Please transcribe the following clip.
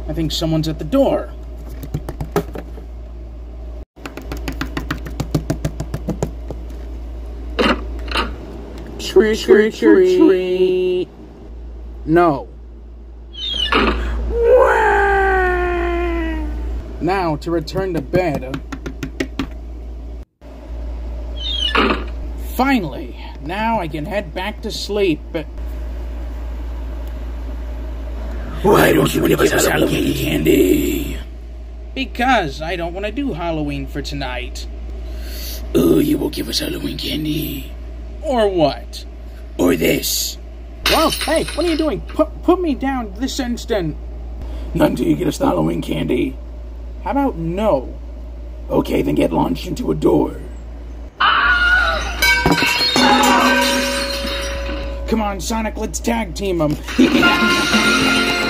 I think someone's at the door. Trick or treat. No. Now, to return to bed. Finally! Now I can head back to sleep. Why don't you give us Halloween candy? Because I don't want to do Halloween for tonight. Oh, you will give us Halloween candy. Or what? Or this. Whoa, hey, what are you doing? Put me down this instant. Not until you get us the Halloween candy. How about no? Okay, then get launched into a door. Come on, Sonic, let's tag team him.